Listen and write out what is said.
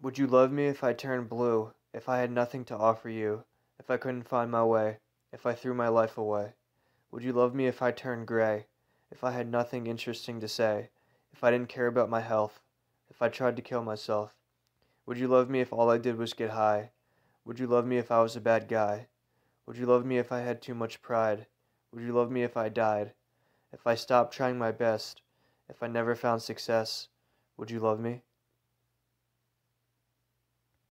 Would you love me if I turned blue, if I had nothing to offer you, if I couldn't find my way, if I threw my life away? Would you love me if I turned gray, if I had nothing interesting to say, if I didn't care about my health, if I tried to kill myself? Would you love me if all I did was get high? Would you love me if I was a bad guy? Would you love me if I had too much pride? Would you love me if I died? If I stopped trying my best, if I never found success, would you love me?